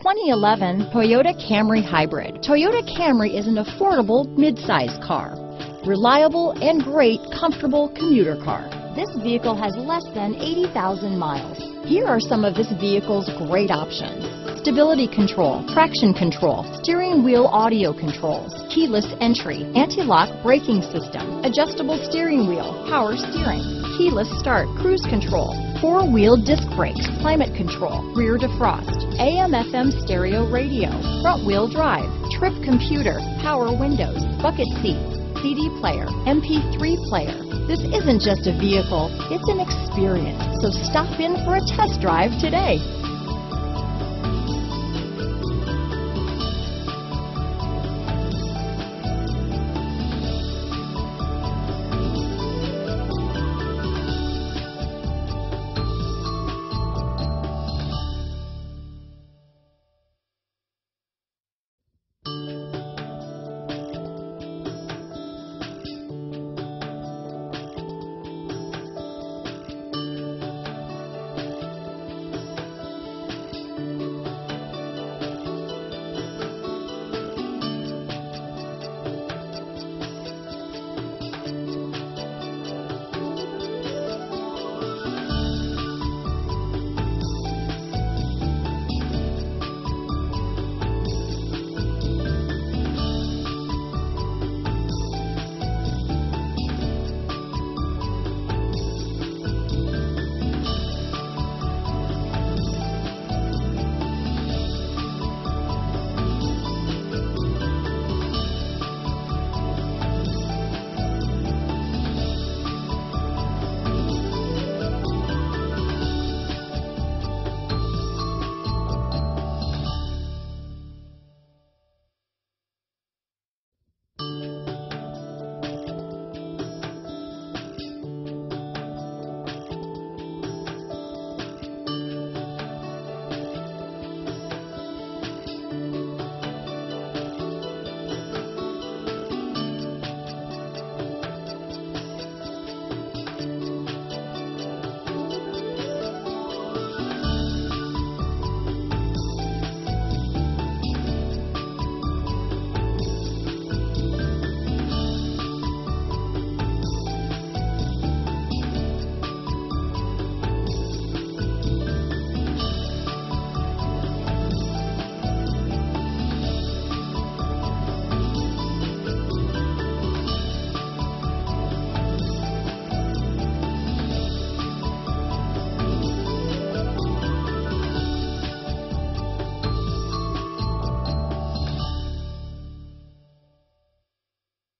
2011 Toyota Camry Hybrid. Toyota Camry is an affordable mid-size car. Reliable and great comfortable commuter car. This vehicle has less than 80,000 miles. Here are some of this vehicle's great options: stability control, traction control, steering wheel audio controls, keyless entry, anti-lock braking system, adjustable steering wheel, power steering, keyless start, cruise control, four-wheel disc brakes, climate control, rear defrost, AM/FM stereo radio, front-wheel drive, trip computer, power windows, bucket seats, CD player, MP3 player. This isn't just a vehicle, it's an experience. So stop in for a test drive today.